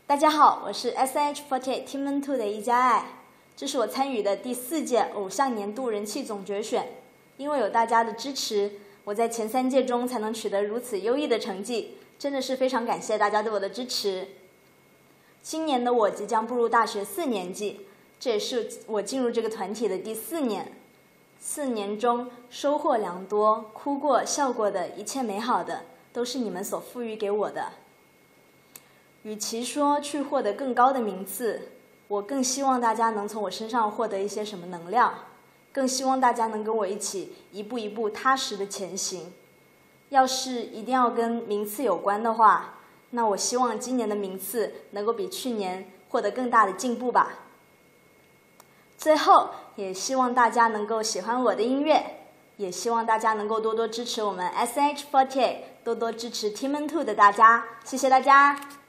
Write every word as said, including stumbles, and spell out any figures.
大家好，我是 S H四十八Team Two 的易佳爱，这是我参与的第四届偶像年度人气总决选。因为有大家的支持，我在前三届中才能取得如此优异的成绩，真的是非常感谢大家对我的支持。今年的我即将步入大学四年级，这也是我进入这个团体的第四年。四年中收获良多，哭过笑过的一切美好的，都是你们所赋予给我的。与其说去获得更高的名次，我更希望大家能从我身上获得一些什么能量，更希望大家能跟我一起一步一步踏实的前行。要是一定要跟名次有关的话，那我希望今年的名次能够比去年获得更大的进步吧。最后，也希望大家能够喜欢我的音乐，也希望大家能够多多支持我们 S H 四十八，多多支持 Team Two 的大家，谢谢大家。